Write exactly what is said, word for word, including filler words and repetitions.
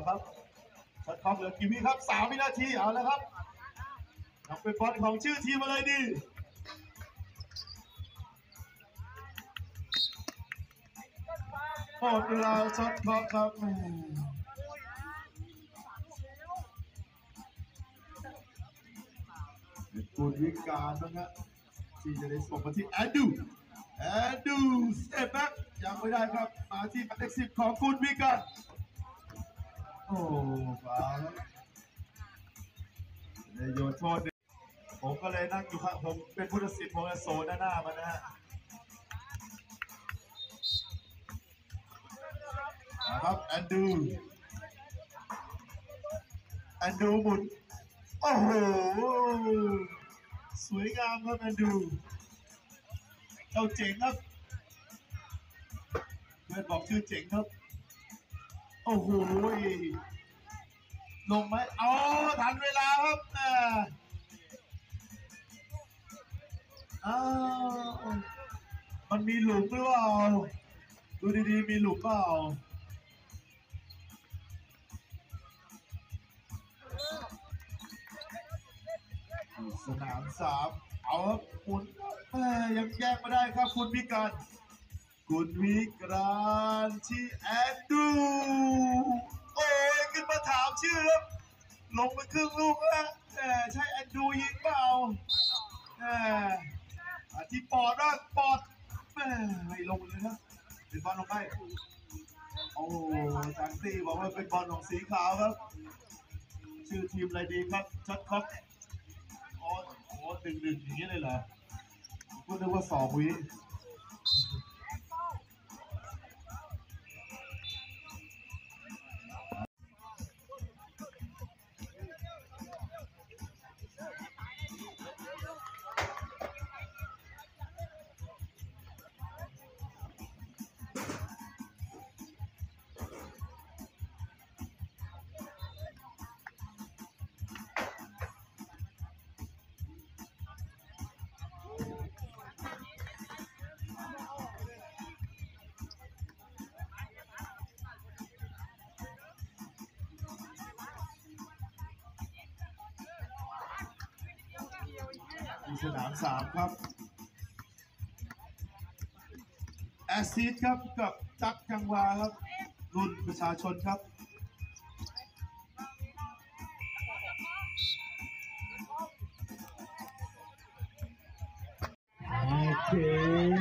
ครับช็อตคล็อกเหลือกี่วิครับสามวินาทีเอาแล้วครับทำเป็นบอลของชื่อทีมอะไรดีหมดเวลาช็อตคล็อกครับเป็นกุลวิการนะฮะที่จะได้ส่งมาที่แอนดูแอนดูสเตปแบ็กยังไม่ได้ครับมาที่หมายเลขสิบของกุลวิการโอ้ฟ้าในโยนโทษผมก็เลยนั่งอยู่ครับผมเป็นผู้ตัดสินผมจะโซนด้านหน้ามันนะฮะนะครับแอนดูแอนดูหมุนโอ้โหสวยงามครับแอนดูเจ้าเจ๋งครับเพื่อนบอกชื่อเจ๋งครับโอ้โหลงไหมอ๋อทันเวลาครับอ้าวมันมีหลุมหรือเปล่าดูดีๆมีหลุมเปล่าสนามสามเอาครับคุณยังแยกมาได้ครับคุณวิการคุณวิการที่แอนดูโอ้ยขึ้นมาถามชื่อครับลงไปครึ่งลูกแล้วใช่แอนดูยิงเปล่าที่ปอดนะปอดไม่ลงเลยนะเป็นบอลลงไปโอ้จังตี้บอกว่าเป็นบอลของสีขาวครับชื่อทีมอะไรดีครับช็อตคล็อกโอ้โหดึงดึงอย่างนี้เลยเหรอก็นึกว่าสองวิสนามสามครับแอซิดครับกับจักกังวาครับรุ่นประชาชนครับโอเค